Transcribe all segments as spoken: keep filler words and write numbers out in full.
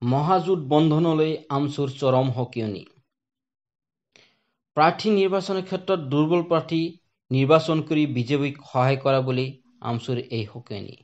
মহাজোঁট বন্ধনলৈ আমচুৰ চৰম সকিয়নি। প্ৰাৰ্থী নিৰ্বাচনৰ ক্ষেত্ৰত দুৰ্বল প্ৰাৰ্থী নিৰ্বাচন কৰি বিজেপিক সহায় কৰা বুলি আমচুৰ এই সকিয়নি।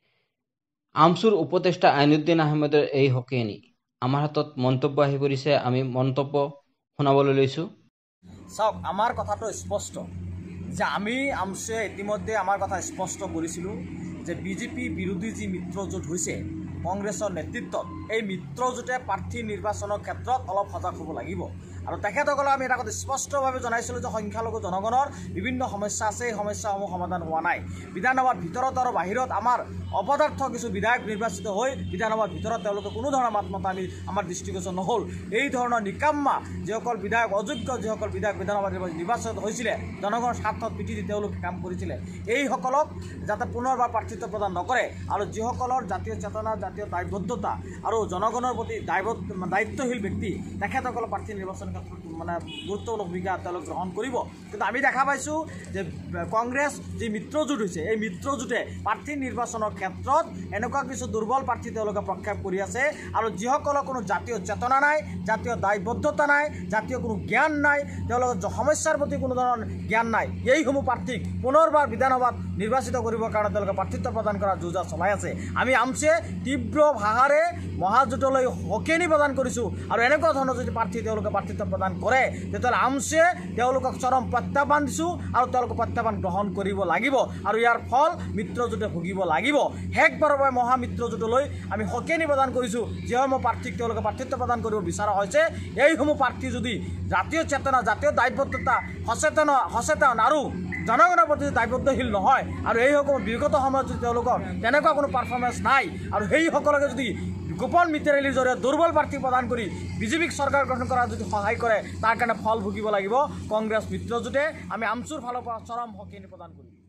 আমচুৰ উপদেষ্টা আইনুদ্দিন আহমেদৰ এই সকিয়নি। আমাৰ হাতত মন্তব্য আহি পৰিছে, আমি মন্তব্য শুনাবলৈ লৈছো। চাওক, আমাৰ কথাটো স্পষ্ট যে আমি আমচুৱে ইতিমধ্যে আমাৰ কথা স্পষ্ট কৰিছিলোঁ যে বিজেপি বিৰোধী যি মিত্ৰজোঁট হৈছে কংগ্ৰেছৰ নেতৃত্বত, এই মিত্ৰজোঁটে প্ৰাৰ্থী নিৰ্বাচনৰ ক্ষেত্ৰত অলপ সজাগ হ'ব লাগিব। আৰু তেখেতসকলক আমি এটা কথা স্পষ্টভাৱে জনাইছিলোঁ যে সংখ্যালঘু জনগণৰ বিভিন্ন সমস্যা আছে, এই সমস্যাসমূহ সমাধান হোৱা নাই। বিধানসভাৰ ভিতৰত আৰু বাহিৰত আমাৰ অপদাৰ্থ কিছু বিধায়ক নিৰ্বাচিত হৈ বিধানসভাৰ ভিতৰত তেওঁলোকে কোনো ধৰণৰ মাত মতা আমি আমাৰ দৃষ্টিগোচৰ নহ'ল। এই ধৰণৰ নিকাম্মা যিসকল বিধায়ক অযোগ্য, যিসকল বিধায়ক বিধানসভা নিৰ্বাচিত হৈছিলে, জনগণৰ স্বাৰ্থত পিঠি দি তেওঁলোকে কাম কৰিছিলে, এইসকলক যাতে পুনৰবাৰ প্ৰাৰ্থিত্ব প্ৰদান নকৰে আৰু যিসকলৰ জাতীয় চেতনা, জাতীয় দায়বদ্ধতা আৰু জনগণৰ প্ৰতি দায়বদ্ধ দায়িত্বশীল ব্যক্তি, তেখেতসকলক প্ৰাৰ্থী নিৰ্বাচন ক্ষেত্ৰত মানে গুৰুত্বপূৰ্ণ ভূমিকা তেওঁলোক গ্ৰহণ কৰিব। কিন্তু আমি দেখা পাইছোঁ যে কংগ্ৰেছ যি মিত্ৰজোঁট হৈছে, এই মিত্ৰজোঁটে প্ৰাৰ্থী নিৰ্বাচনৰ ক্ষেত্ৰত এনেকুৱা কিছু দুৰ্বল প্ৰাৰ্থী তেওঁলোকে প্ৰক্ষেপ কৰি আছে আৰু যিসকলৰ কোনো জাতীয় চেতনা নাই, জাতীয় দায়বদ্ধতা নাই, জাতীয় কোনো জ্ঞান নাই, তেওঁলোকৰ সমস্যাৰ প্ৰতি কোনো ধৰণৰ জ্ঞান নাই, এইসমূহ প্ৰাৰ্থীক পুনৰবাৰ বিধানসভাত নিৰ্বাচিত কৰিবৰ কাৰণে তেওঁলোকে প্ৰাৰ্থিত্ব প্ৰদান কৰাৰ যোজা চলাই আছে। আমি আমচুৱে তীব্ৰ ভাষাৰে মহাজোঁটলৈ সকিয়নি প্ৰদান কৰিছোঁ আৰু এনেকুৱা ধৰণৰ যদি প্ৰাৰ্থী তেওঁলোকে প্ৰাৰ্থিত্ব প্ৰদান কৰে তেতিয়াহ'লে আমচুৱে তেওঁলোকক চৰম প্ৰত্যাহ্বান দিছোঁ আৰু তেওঁলোকে প্ৰত্যাহ্বান গ্ৰহণ কৰিব লাগিব আৰু ইয়াৰ ফল মিত্ৰজোঁটে ভুগিব লাগিব। শেষবাৰৰ বাবে মহামিত্ৰজোঁটলৈ আমি সকিয়নি প্ৰদান কৰিছোঁ, যিসমূহ প্ৰাৰ্থীক তেওঁলোকে প্ৰাৰ্থিত্ব প্ৰদান কৰিব বিচৰা হৈছে, এইসমূহ প্ৰাৰ্থী যদি জাতীয় চেতনা, জাতীয় দায়বদ্ধতা, সচেতন সচেতন আৰু জনগণৰ প্ৰতি দায়বদ্ধশীল নহয় আৰু এইসকল বিগত সময়ত যদি তেওঁলোকৰ তেনেকুৱা কোনো পাৰফৰ্মেঞ্চ নাই আৰু সেইসকলকে যদি গোপন মিত্ৰালীৰ জৰিয়তে দুৰ্বল প্ৰাৰ্থী প্ৰদান কৰি বিজেপিক চৰকাৰ গঠন কৰাত যদি সহায় কৰে, তাৰ কাৰণে ফল ভুগিব লাগিব কংগ্ৰেছ মিত্ৰজোঁটে। আমি আমচুৰ ফালৰ পৰা চৰম সকিয়নি প্ৰদান কৰিম।